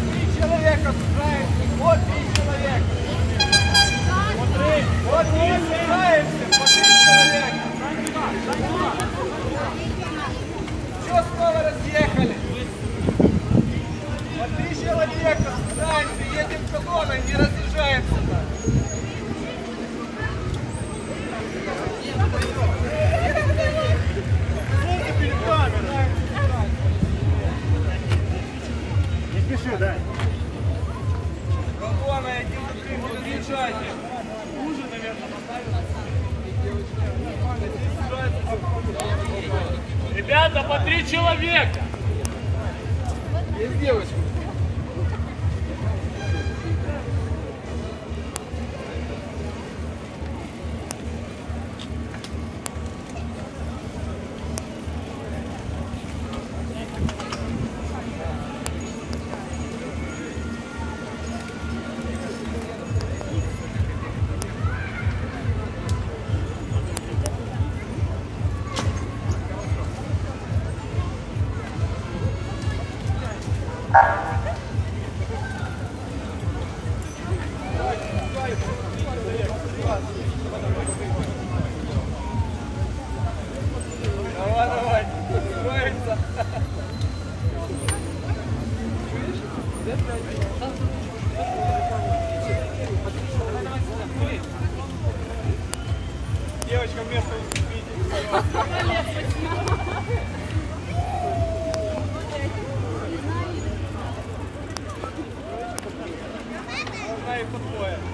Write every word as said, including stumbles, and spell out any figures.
три человека сужаемся. Вот три человека. Вот три. Вот три сужаемся. Вот три человека. Все, снова разъехали. Вот три человека сужаемся. Едем колонной, не разъезжаемся. Не спеши, да. Колонна, один за три, не разъезжайте. Хуже, наверное, поставили. Ребята, по три человека. Есть девочка. Давай, давай, строится. Девочка, место уступите. Она и по двое.